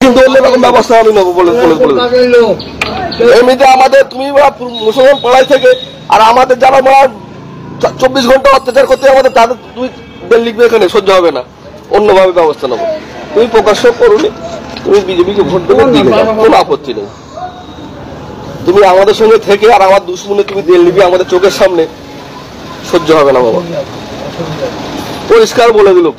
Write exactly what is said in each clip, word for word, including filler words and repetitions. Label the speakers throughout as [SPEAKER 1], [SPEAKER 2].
[SPEAKER 1] কিন্তু অন্যরকম ব্যবস্থা আমি নেবো বলে বলে এমনিতে আমাদের তুমি মুসলমান পাড়ায় থেকে আর আমাদের যারা মারা চব্বিশ ঘন্টা অত্যাচার করতে আমাদের তাদের তুমি দেড় লিখবে এখানে সহ্য হবে না, অন্যভাবে ব্যবস্থা নেবো। তুমি প্রকাশ্য করুনি, তুমি বিজেপিকে ভোট দেবে, কোনো আপত্তি নেই। তুমি আমাদের সঙ্গে থেকে আর আমার দুশ্মনে তুমি দেড় লিখবে আমাদের চোখের সামনে, সহ্য হবে না বাবা, পরিষ্কার বলে দিল।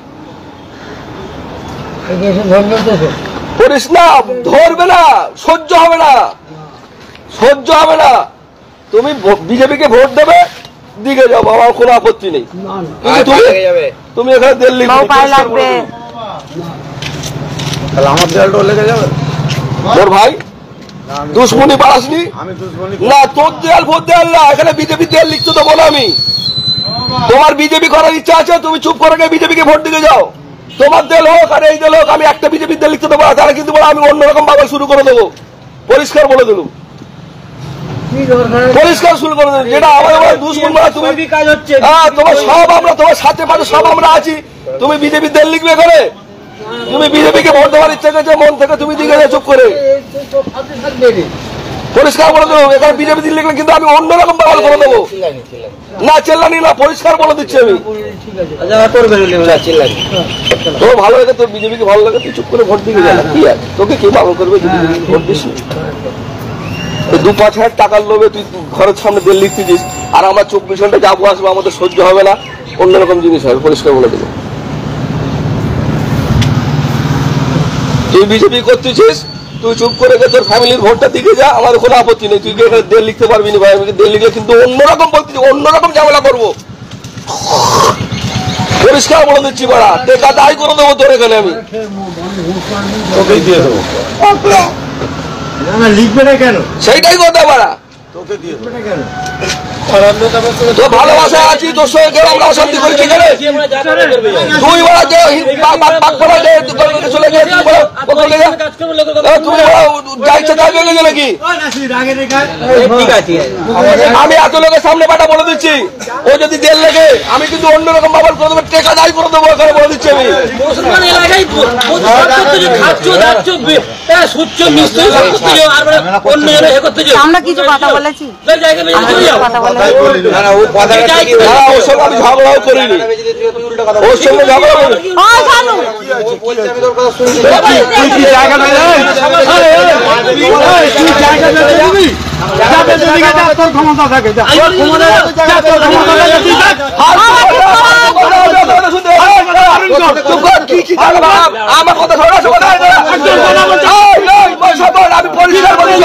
[SPEAKER 1] করিস না, ধরবে না, সহ্য হবে না, সহ্য হবে না। তুমি বিজেপিকে ভোট দেবে, দিকে যাও, আমার কোনো আপত্তি নেই। তুমি এখানে দিল্লি
[SPEAKER 2] আমার দেয়ালটা লেগে যাবে।
[SPEAKER 1] তোর ভাই দুশ্মনী বাড়াসনি না, তোর দেয়াল ভোট দেয়াল না, এখানে বিজেপি দেয়াল লিখতে দেবো না আমি। তোমার বিজেপি করার ইচ্ছা আছে, তুমি চুপ করে বিজেপিকে ভোট দিকে যাও। তোমার দেল হোক আর এই দেল হোক, আমি একটা বিজেপির দেল লিখতে দেবো না, তাহলে কিন্তু আমি অন্যরকম ভাবে শুরু করে দেবো। পরিষ্কার বলে দিলুম, পরিষ্কার শুরু করে দেবো। যেটা আমাদের দুশ্মন মারা তুমি, হ্যাঁ তোমার সব আমরা, তোমার সাথে পাশে সব আমরা আছি। তুমি বিজেপির দেল লিখবে করে, তুমি বিজেপিকে ভোট দেওয়ার ইচ্ছা করছে মন থেকে, তুমি দিকে যাও চুপ করে। পরিষ্কার বলে দেবো, এখানে বিজেপি দিল লিখলে কিন্তু আমি অন্যরকম ব্যবহার করে দেবো না। চেল্লানি না, পরিষ্কার বলে দিচ্ছি আমি। তোর ভালো লাগে, তোর বিজেপিকে ভালো লাগে, তুই চুপ করে ভোট দিকে যা, কি আছে তোকে কে পালন করবে? ভোট দিস দু পাঁচ হাজার টাকার লোভে তুই ঘরের সামনে দেড় লিখতেছিস, আর আমার চব্বিশ ঘন্টা যাবো আসবো, আমাদের সহ্য হবে না, অন্যরকম জিনিস হবে। পরিষ্কার বলে দেবো, তুই বিজেপি করতেছিস, তুই চুপ করে তোর ফ্যামিলির ভোটটা দিকে যা, আমার কোনো আপত্তি নেই। তুই এখানে দেড় লিখতে পারবি না ভাই, আমি দেড় লিখলে কিন্তু অন্যরকম বলতেছি, অন্যরকম ঝামেলা করবো। পরিষ্কার বলে দিচ্ছি বাড়া, টেকা দায় করে দেবো তোর এখানে আমি,
[SPEAKER 2] তোকেই দিয়ে দেবো। লিখবে না কেন?
[SPEAKER 1] সেইটাই কথা বাড়া,
[SPEAKER 2] তোকে দিয়ে দেবো না কেন?
[SPEAKER 1] তোর ভালোবাসা আছি, তোর সঙ্গে কেউ আমরা অশান্তি করি ঠিক আছে? তুই বলা যে চলে গেলে তুমি যা ইচ্ছা তাই চলে গেলে কি? আমি এত লোকের সামনে বাটা বলে দিচ্ছি, ও যদি দেড় লেগে আমি কিন্তু অন্যরকম ব্যবহার করে দেবো, টেকা দায় করে দেবো, এখানে বলে দিচ্ছি আমি।
[SPEAKER 3] আমরা কিছু কথা বলেছি,
[SPEAKER 1] ওর সঙ্গে আমি ঝগড়াও করিনি, ওর সঙ্গে ঝগড়া করিনি।
[SPEAKER 2] ক্ষমতা থাকে
[SPEAKER 1] আমার কথা আমি পরিষ্কার বলছি,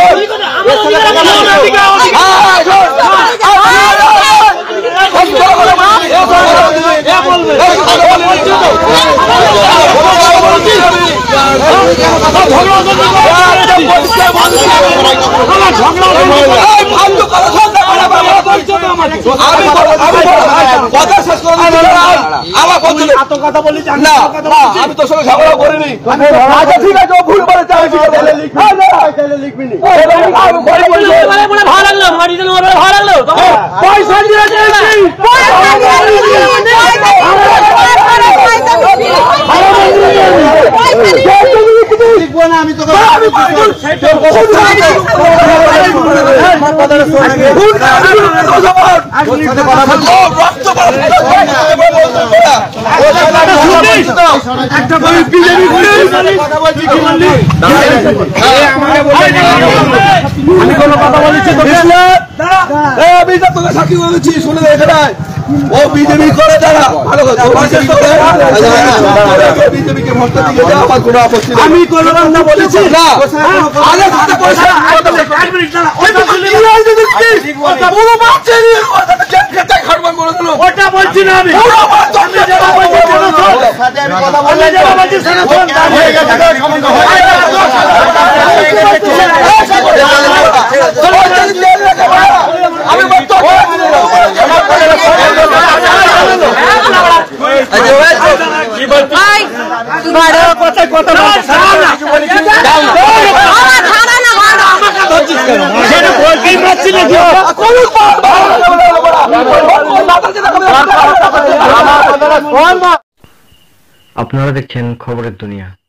[SPEAKER 1] আমি তোর সঙ্গে ঝগড়া করিনি। আচ্ছা ঠিক আছে, ভুল করেছে, লিখবি ভালো লাগলো, ভালো লাগলো, পয়সা লিখবো না আমি তোকে।
[SPEAKER 2] আমি কোনো কথা বলেছি তোকে
[SPEAKER 1] সাক্ষী বলেছি, শুনে এখানে ও বিজেপি করে যারা ভালো বিজেপিকে ভোটটা দিকে যাওয়া আমার কোনো আপত্তি নেই।
[SPEAKER 2] আমি কোনো কথা বলেছি না, ওটা বলছি না আমি।
[SPEAKER 4] আপনারা দেখছেন খবরের দুনিয়া।